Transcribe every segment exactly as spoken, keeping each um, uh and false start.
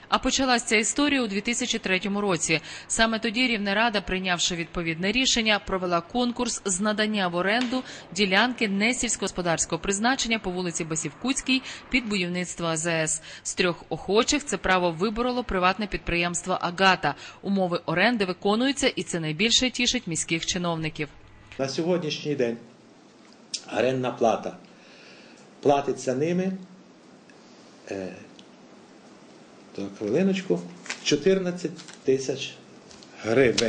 А почалась ця історія у дві тисячі третьому році. Саме тоді Рівнерада, прийнявши відповідне рішення, провела конкурс з надання в оренду ділянки несільськогосподарського призначення по вулиці Басівкутській під будівництво А З С. З трьох охочих це право вибороло приватне підприємство «Агата». Умови оренди виконуються, і це найбільше тішить міських чиновників. На сьогоднішній день орендна плата платиться ними, е, то хвилиночку, чотирнадцять тисяч гривень.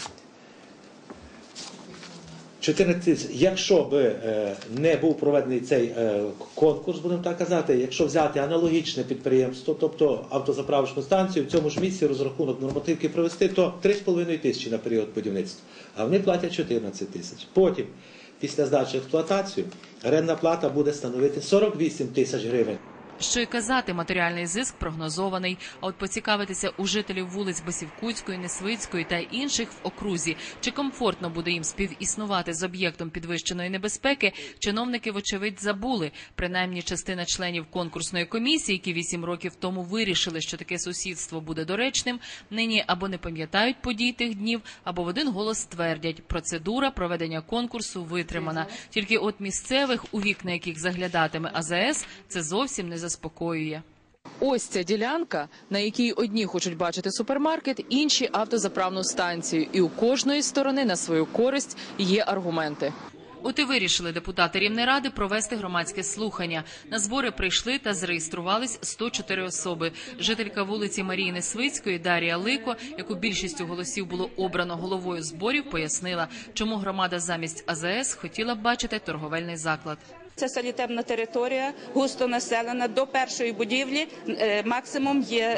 чотирнадцять тисяч. Якщо б е, не був проведений цей е, конкурс, будемо так казати, якщо взяти аналогічне підприємство, тобто автозаправочну станцію, в цьому ж місці розрахунок нормативки провести, то три з половиною тисячі на період будівництва. А вони платять чотирнадцять тисяч. Потім, після здачі в експлуатацію, орендна плата буде становити сорок вісім тисяч гривень. Що й казати, матеріальний зиск прогнозований. А от поцікавитися у жителів вулиць Басівкутської, Несвицької та інших в окрузі, чи комфортно буде їм співіснувати з об'єктом підвищеної небезпеки, чиновники, вочевидь, забули. Принаймні, частина членів конкурсної комісії, які вісім років тому вирішили, що таке сусідство буде доречним, нині або не пам'ятають подій тих днів, або в один голос твердять – процедура проведення конкурсу витримана. Тільки от місцевих, у вікна яких заглядатиме А З С, це зовсім не заспокоює. Ось ця ділянка, на якій одні хочуть бачити супермаркет, інші – автозаправну станцію. І у кожної сторони на свою користь є аргументи. От і вирішили депутати Рівнеради провести громадське слухання. На збори прийшли та зареєструвались сто чотири особи. Жителька вулиці Марії Несвицької Дар'я Лико, яку більшістю голосів було обрано головою зборів, пояснила, чому громада замість А З С хотіла б бачити торговельний заклад. Це санітарна територія, густо населена. До першої будівлі максимум є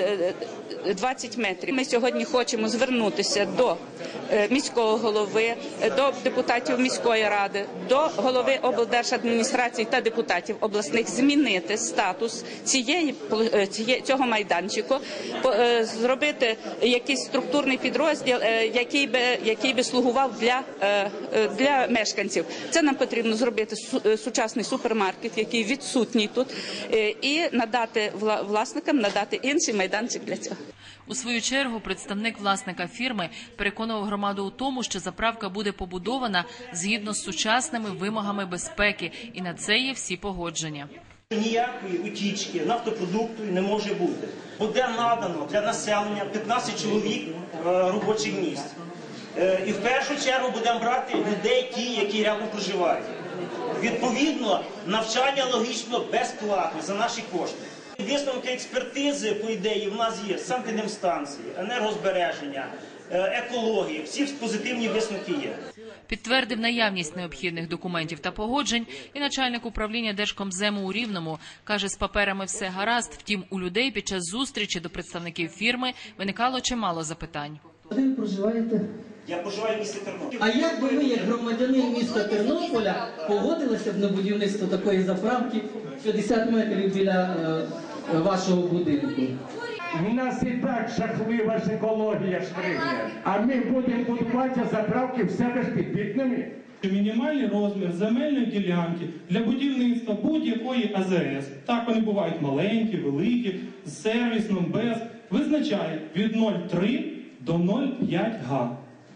двадцять метрів. Ми сьогодні хочемо звернутися до міського голови, до депутатів міської ради, до голови облдержадміністрації та депутатів обласних змінити статус цієї, цього майданчику, зробити якийсь структурний підрозділ, який би, який би слугував для, для мешканців. Це нам потрібно зробити сучасний супермаркет, який відсутній тут, і надати власникам, надати інший майданчик для цього. У свою чергу представник власника фірми переконував громаду у тому, що заправка буде побудована згідно з сучасними вимогами безпеки, і на це є всі погодження. Ніякої утічки нафтопродукту не може бути. Буде надано для населення п'ятнадцять чоловік робочих місць. І в першу чергу будемо брати людей, ті, які рядом проживають. Відповідно, навчання логічно безплатне за наші кошти. Висновки експертизи, по ідеї, в нас є санепідемстанції, енергозбереження, екології, всі позитивні висновки є. Підтвердив наявність необхідних документів та погоджень і начальник управління Держкомзему у Рівному. Каже, з паперами все гаразд, втім у людей під час зустрічі до представників фірми виникало чимало запитань. Де ви проживаєте? Я проживаю в місті Тернопіль. А як би ви, як громадянин міста Тернополя, погодилися б на будівництво такої заправки п'ятдесят метрів біля е, вашого будинку? У нас і так жахлива ж екологія штригне. А ми будемо будувати заправки в себе ж під вікнами. Мінімальний розмір земельної ділянки для будівництва будь-якої А З С, так вони бувають маленькі, великі, з сервісом, без, визначає від нуль цілих три десятих до нуль цілих п'ять десятих га.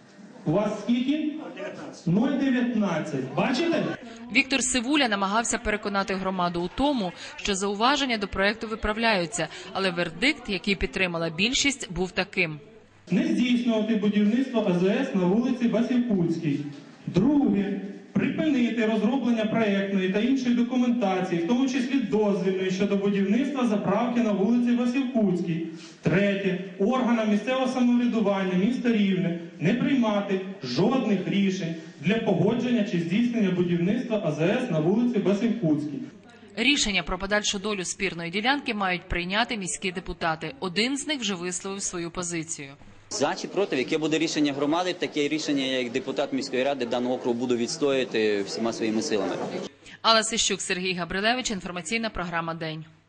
У вас скільки? нуль цілих дев'ятнадцять десятих. Бачите? Віктор Сивуля намагався переконати громаду у тому, що зауваження до проєкту виправляються, але вердикт, який підтримала більшість, був таким. Не здійснювати будівництво А З С на вулиці Басівкутській. Друге. Припинити розроблення проєктної та іншої документації, в тому числі дозвільної, щодо будівництва заправки на вулиці Басівкутській. Третє. Органам місцевого самоврядування міста Рівне не приймати жодних рішень для погодження чи здійснення будівництва А З С на вулиці Басівкутській. Рішення про подальшу долю спірної ділянки мають прийняти міські депутати. Один з них вже висловив свою позицію. За чи проти, яке буде рішення громади, таке рішення, я як депутат міської ради даного округу буду відстоювати всіма своїми силами. Алла Сищук, Сергій Габрилевич, інформаційна програма «День».